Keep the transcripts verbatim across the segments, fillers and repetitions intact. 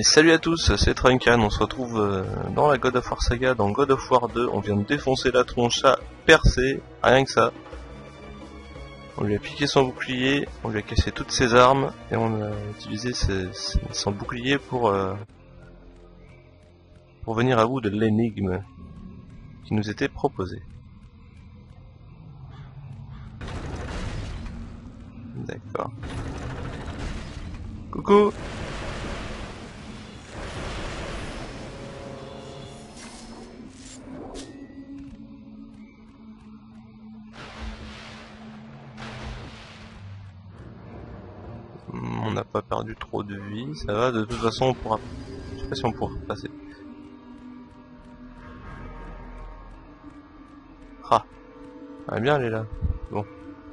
Et salut à tous, c'est Truncan, on se retrouve euh, dans la God of War saga, dans God of War deux, on vient de défoncer la tronche à percer, rien que ça. On lui a piqué son bouclier, on lui a cassé toutes ses armes, et on a utilisé ses, ses, son bouclier pour, euh, pour venir à bout de l'énigme qui nous était proposée. D'accord. Coucou! On n'a pas perdu trop de vie, ça va, de toute façon on pourra... Je sais pas si on pourra passer. Ah, elle est bien elle est là. Bon.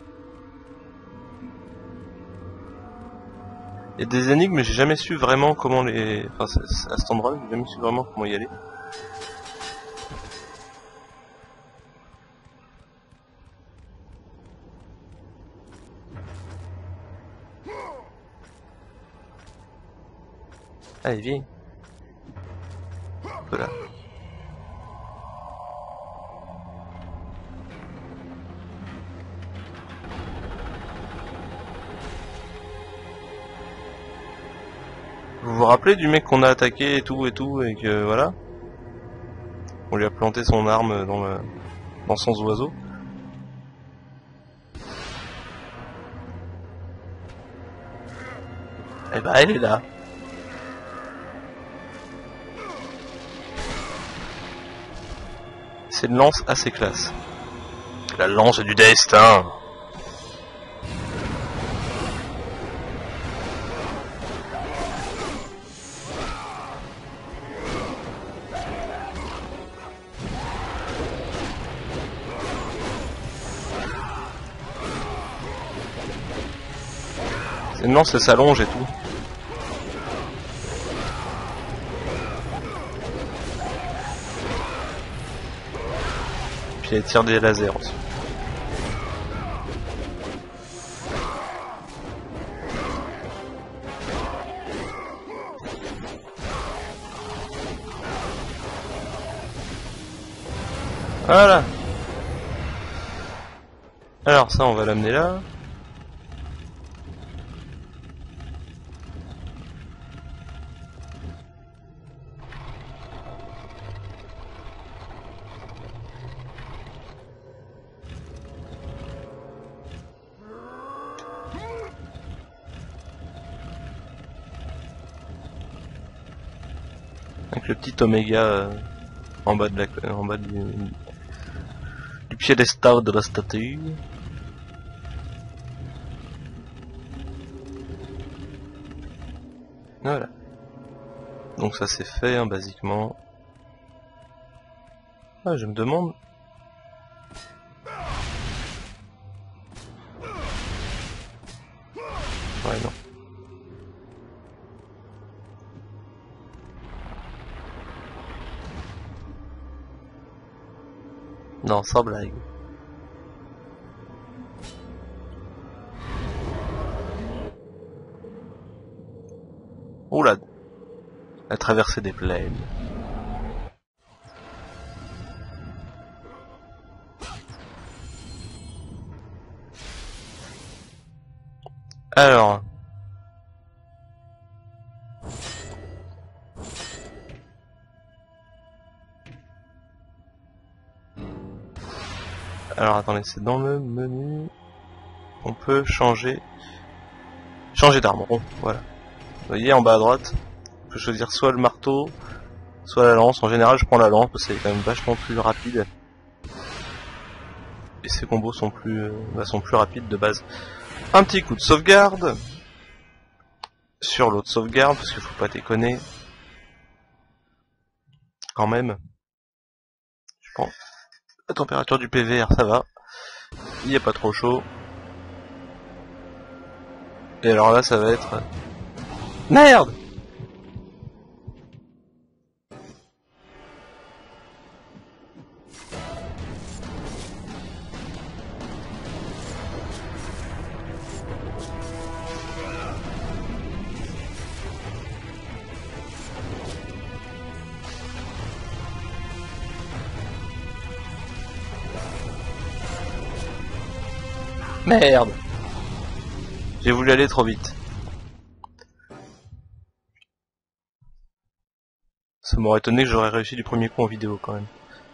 Il y a des énigmes mais j'ai jamais su vraiment comment les... Enfin à cet endroit j'ai jamais su vraiment comment y aller. Allez viens. Voilà. Vous vous rappelez du mec qu'on a attaqué et tout et tout et que voilà, on lui a planté son arme dans le dans son oiseau. Eh ben elle est là. C'est une lance assez classe. La lance du destin. C'est une lance, elle s'allonge et tout. Puis elle tire des lasers aussi. Voilà. Alors ça on va l'amener là. Avec le petit oméga euh, en bas de la, en bas du, du piédestal de la statue. Voilà. Donc ça c'est fait hein, basiquement. Ah je me demande. Ouais non. Non, sans blague. Oula, la traversée des plaines. Alors. Alors attendez, c'est dans le menu. On peut changer. Changer d'arme, oh, voilà. Vous voyez en bas à droite, on peut choisir soit le marteau, soit la lance. En général je prends la lance parce que c'est quand même vachement plus rapide. Et ces combos sont plus, euh, bah, sont plus rapides de base. Un petit coup de sauvegarde. Sur l'autre sauvegarde, parce qu'il faut pas déconner. Quand même. Je prends la température du P V R, ça va. Il n'y a pas trop chaud. Et alors là ça va être... Merde! Merde. J'ai voulu aller trop vite. Ça m'aurait étonné que j'aurais réussi du premier coup en vidéo quand même.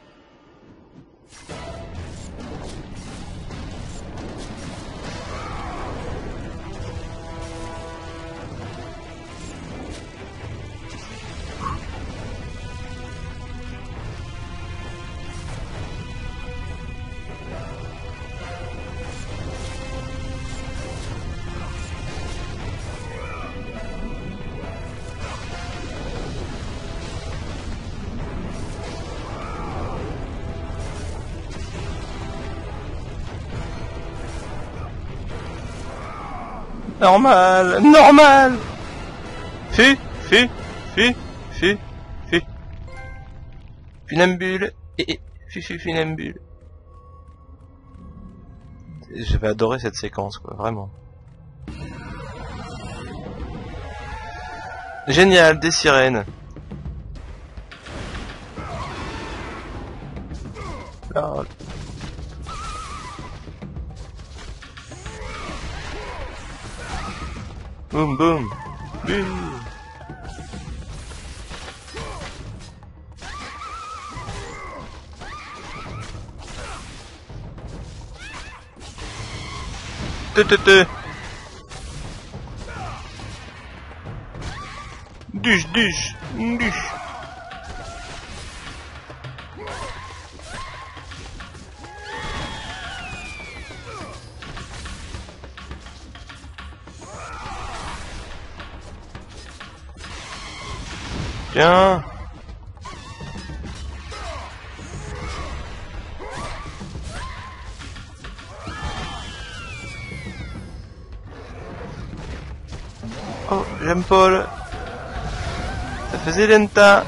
Normal, normal. Fu, fu, fu, fu, fu. Funambule, et, et, fu, fu, funambule. Je vais adorer cette séquence, quoi, vraiment. Génial, des sirènes. Là. Boum boum. Boum. Te te te. Duche duche duche. Tiens. Oh, j'aime Paul. Ça faisait lenta.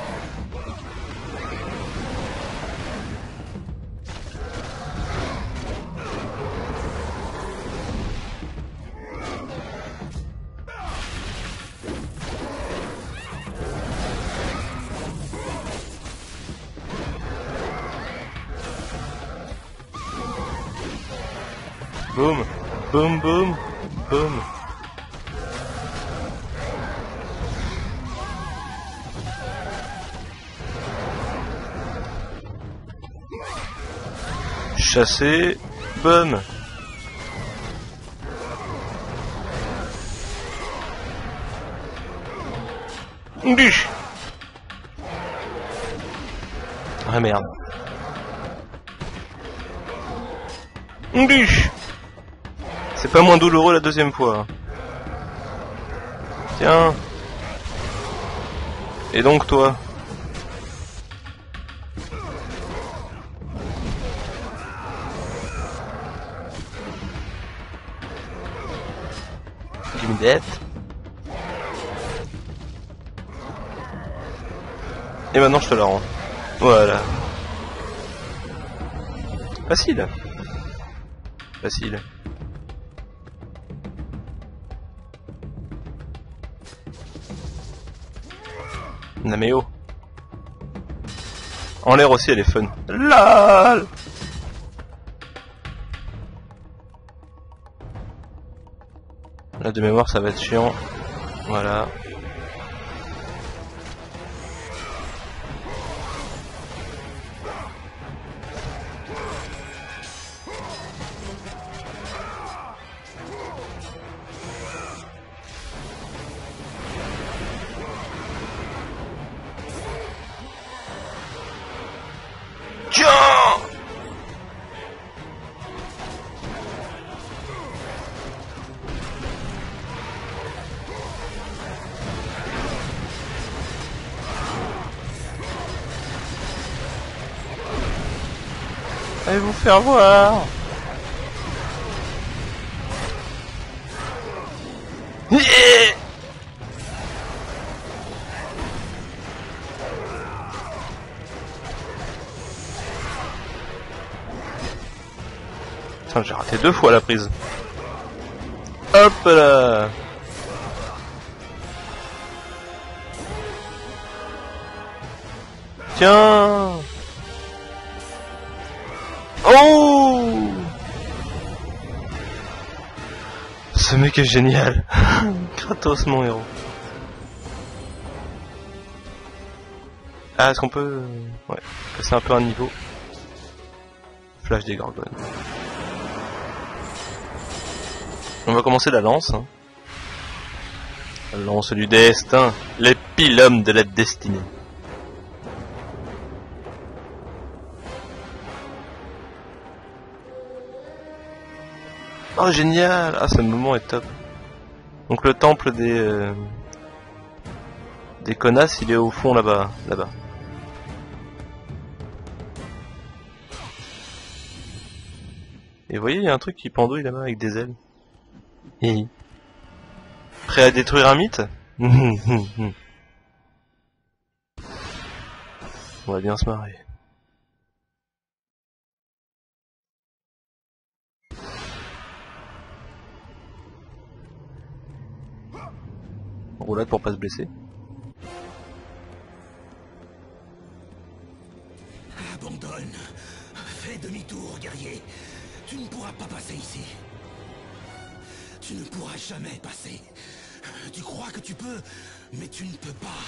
Boum, boum, boum, boum. Chasser, boum. Biche. Ah merde. Biche. C'est pas moins douloureux la deuxième fois. Tiens. Et donc toi? Give me that. Et maintenant je te la rends. Voilà. Facile. Facile. Nameo. En l'air aussi elle est fun. LOL. Là de mémoire ça va être chiant. Voilà. Tiens. Allez vous faire voir. Yeah. Putain, j'ai raté deux fois la prise. Hop là. Tiens. Oh. ce mec est génial. Kratos, mon héros. Ah, est-ce qu'on peut... Ouais, passer un peu un niveau. Flash des Gorgones. On va commencer la lance. Hein. La lance du destin. Les pylônes de la destinée. Oh génial! Ah, ce moment est top. Donc le temple des... Euh, des connasses, il est au fond là-bas. Là-bas. Et vous voyez, il y a un truc qui pendouille là-bas avec des ailes. Hi. Prêt à détruire un mythe? On va bien se marrer. Roulade pour pas se blesser. Abandonne. Fais demi-tour, guerrier. Tu ne pourras pas passer ici. Tu ne pourras jamais passer. Tu crois que tu peux, mais tu ne peux pas.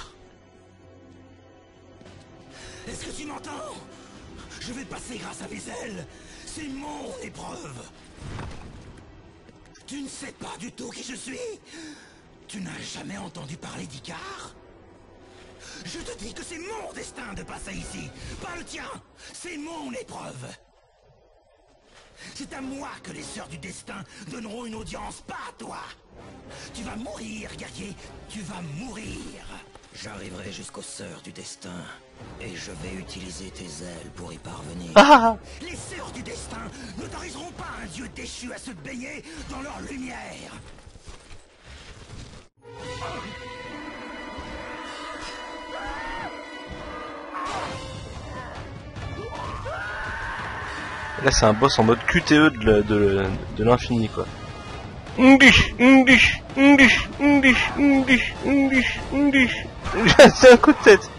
Est-ce que tu m'entends? Je vais passer grâce à mes ailes. C'est mon épreuve. Tu ne sais pas du tout qui je suis. Tu n'as jamais entendu parler d'Icare? Je te dis que c'est mon destin de passer ici, pas le tien. C'est mon épreuve. C'est à moi que les sœurs du destin donneront une audience, pas à toi. Tu vas mourir, guerrier. Tu vas mourir. J'arriverai jusqu'aux sœurs du destin. Et je vais utiliser tes ailes pour y parvenir. Ah. Les sœurs du destin n'autoriseront pas un dieu déchu à se baigner dans leur lumière. Là c'est un boss en mode Q T E de, de, de l'infini quoi. Ndish, ndish, ndish, ndish, ndish, ndish, ndish. C'est un coup de tête.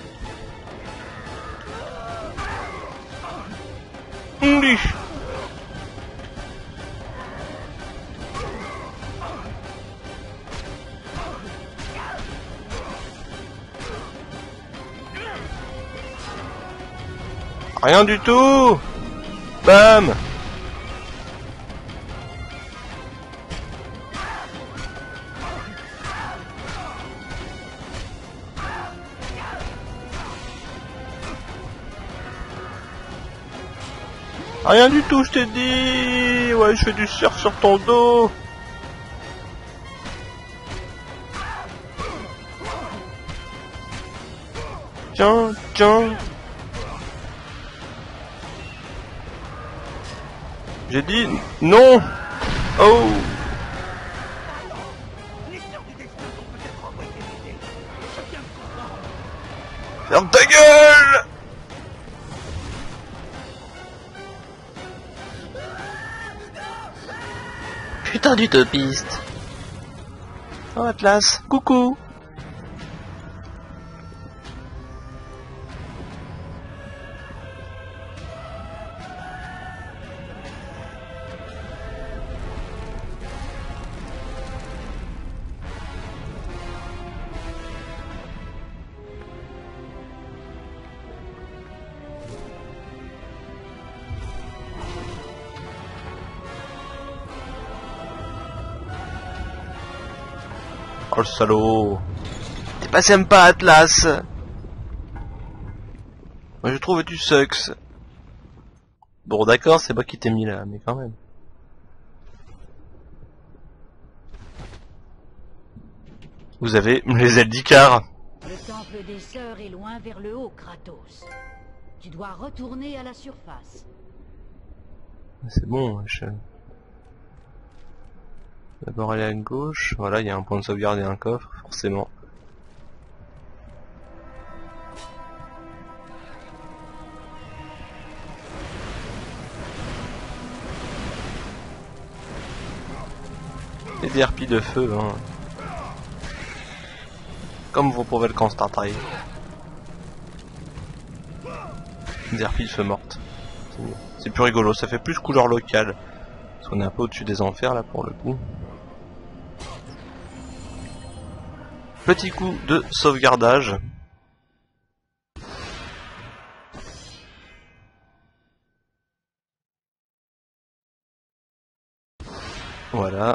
Ndish. Rien du tout. Bam. Rien du tout, je t'ai dit. Ouais, je fais du surf sur ton dos. Tiens, tiens. J'ai dit non. Oh. Ferme ta gueule. Putain d'utopiste. Oh Atlas, coucou. Oh le salaud. T'es pas sympa Atlas. Moi je trouve que tu sucks. Bon d'accord, c'est moi qui t'ai mis là, mais quand même. Vous avez les ailes d'Icare. Le temple des sœurs est loin vers le haut, Kratos. Tu dois retourner à la surface. C'est bon, je... D'abord aller à gauche, voilà, il y a un point de sauvegarde et un coffre, forcément. Et des harpies de feu, hein. Comme vous pouvez le constater. Des harpies de feu mortes. C'est plus rigolo, ça fait plus couleur locale. Parce qu'on est un peu au-dessus des enfers là pour le coup. Petit coup de sauvegardage. Voilà.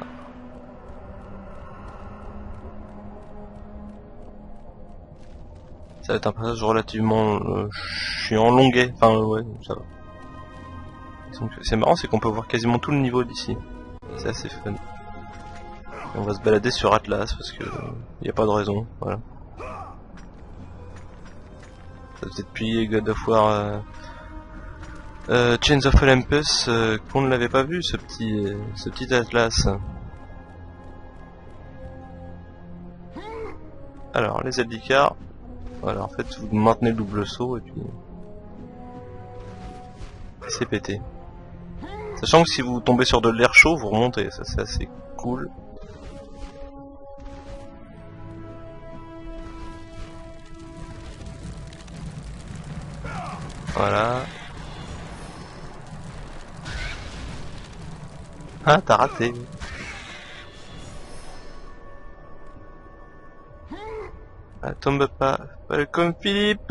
Ça va être un passage relativement euh, chiant, longuet. Enfin euh, ouais, ça va. C'est marrant, c'est qu'on peut voir quasiment tout le niveau d'ici. C'est assez fun. Et on va se balader sur Atlas parce que il n'y a pas de raison. Voilà. Ça faisait depuis God of War euh, euh, Chains of Olympus euh, qu'on ne l'avait pas vu, ce petit, euh, ce petit Atlas. Alors les Zendikar. Voilà, en fait vous maintenez le double saut et puis c'est pété. Sachant que si vous tombez sur de l'air chaud, vous remontez, ça c'est assez cool. Voilà. Ah, t'as raté. Ah, tombe pas. Pas comme Philippe.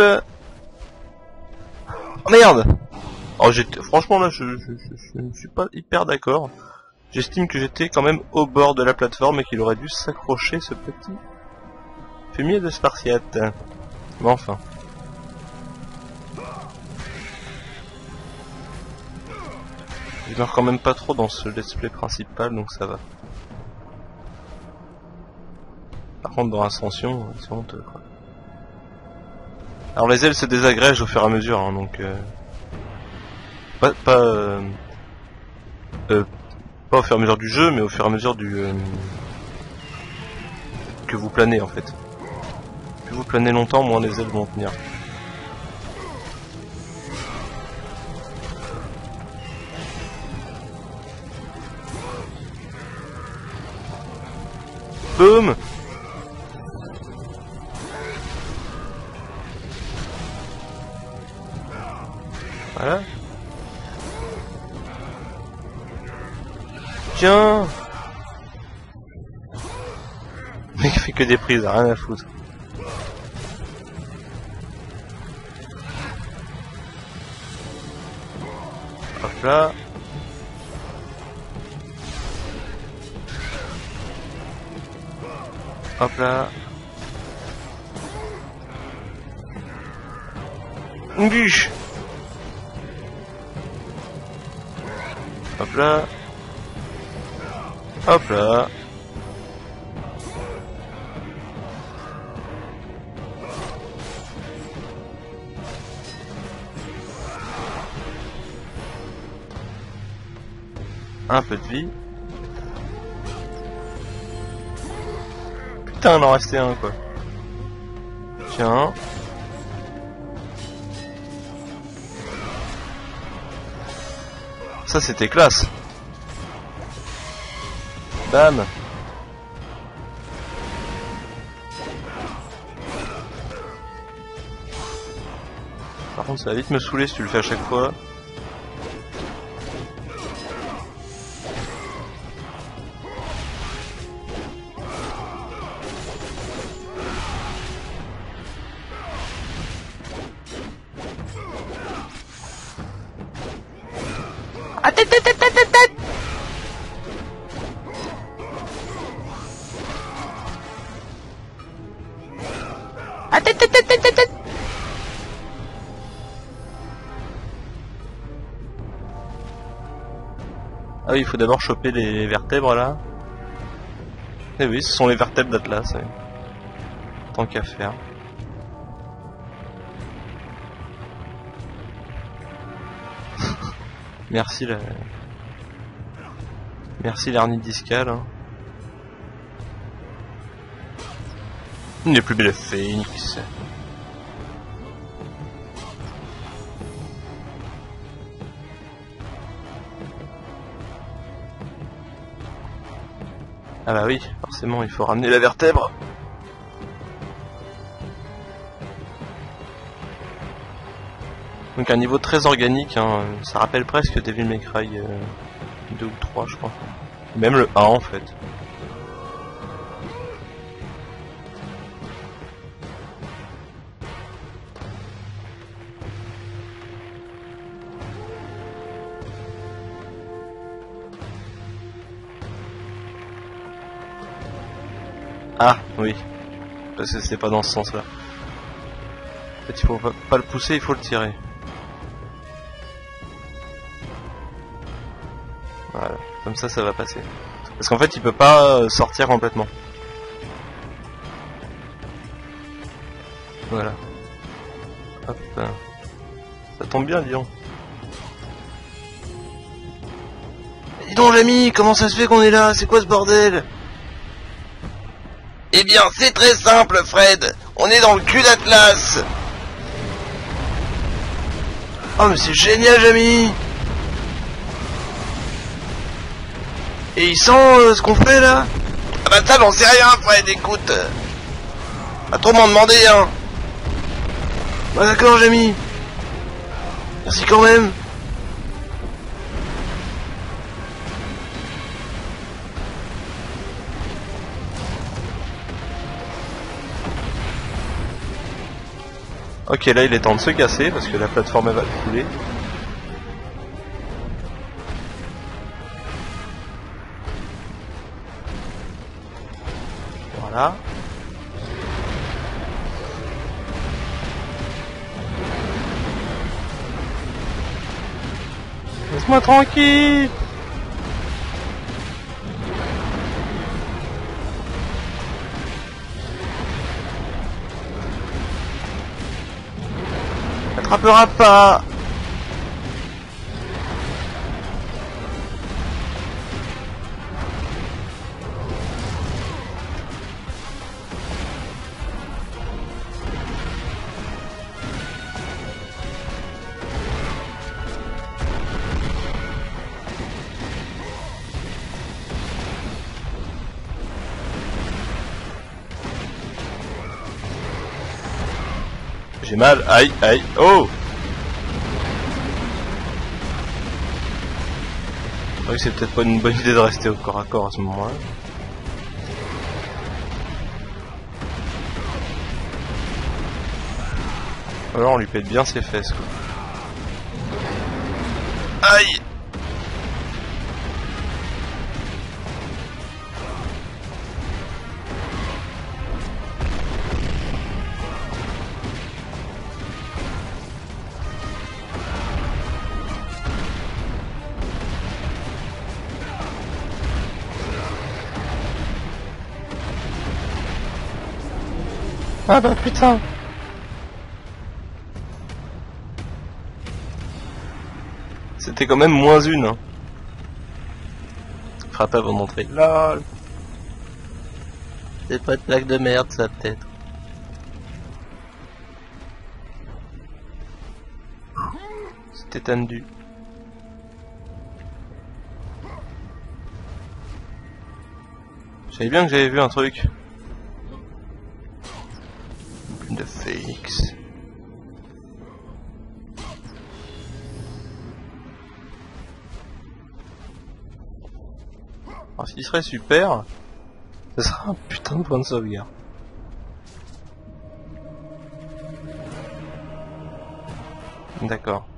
Oh merde. Oh, j'étais, franchement là, je, je, je, je ne suis pas hyper d'accord. J'estime que j'étais quand même au bord de la plateforme et qu'il aurait dû s'accrocher ce petit fumier de Spartiate. Mais enfin. Je meurs quand même pas trop dans ce let's play principal, donc ça va. Par contre, dans Ascension, c'est honteux, quoi. Alors les ailes se désagrègent au fur et à mesure, hein, donc... Euh... Pas... Pas, euh... Euh... pas au fur et à mesure du jeu, mais au fur et à mesure du... Euh... que vous planez, en fait. Plus vous planez longtemps, moins les ailes vont tenir. Boum. Voilà. Tiens. Le mec fait que des prises, rien à foutre. Hop là. Hop là. Une bûche. Hop là. Hop là. Un peu de vie. Putain, il en restait un, quoi. Tiens. Ça, c'était classe. Bam. Par contre, ça va vite me saouler si tu le fais à chaque fois. Ah oui, il faut d'abord choper les vertèbres là. Eh oui, ce sont les vertèbres d'Atlas. Oui. Tant qu'à faire. Merci la... Merci l'hernie discale. Hein. Une des plus belles phénix. Ah bah oui, forcément il faut ramener la vertèbre. Donc un niveau très organique, hein. Ça rappelle presque Devil May Cry euh, deux ou trois je crois. Même le un en fait. Ah, oui. Parce que c'est pas dans ce sens-là. En fait, il faut pas, pas le pousser, il faut le tirer. Voilà, comme ça, ça va passer. Parce qu'en fait, il peut pas sortir complètement. Voilà. Hop. Ça tombe bien, dis donc. Dis donc, l'ami, comment ça se fait qu'on est là? C'est quoi ce bordel? Eh bien, c'est très simple, Fred. On est dans le cul d'Atlas. Oh, mais c'est génial, Jamie. Et il sent euh, ce qu'on fait, là? Ah bah ça, j'en sais rien, Fred, écoute. Pas trop m'en demander, hein. Bah d'accord, Jamie. Merci quand même. Ok, là il est temps de se casser parce que la plateforme elle va le couler. Voilà. Laisse-moi tranquille. Attrapera pas. J'ai mal, aïe, aïe, oh! Oui, c'est peut-être pas une bonne idée de rester au corps à corps à ce moment-là. Alors on lui pète bien ses fesses, quoi. Aïe! Ah bah putain! C'était quand même moins une, hein. Frappe avant d'entrer. LOL! C'est pas de plaque de merde, ça, peut-être. C'était tendu. Je savais bien que j'avais vu un truc. De Phoenix. Alors, ce qui serait super, ce sera un putain de point de sauvegarde. D'accord.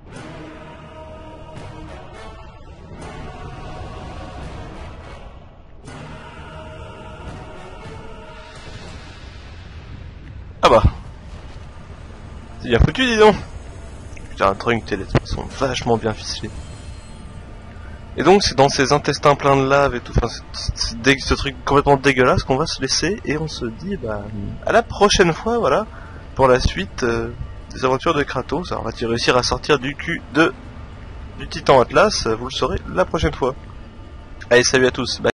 Ah bah. C'est bien foutu, dis donc. Putain, un truc, tes lettres sont vachement bien ficelées. Et donc, c'est dans ces intestins pleins de lave et tout, enfin, c'est ce truc complètement dégueulasse qu'on va se laisser, et on se dit, bah, à la prochaine fois, voilà, pour la suite euh, des aventures de Kratos. Alors, va-t-il réussir à sortir du cul de du Titan Atlas? Vous le saurez la prochaine fois. Allez, salut à tous, bye.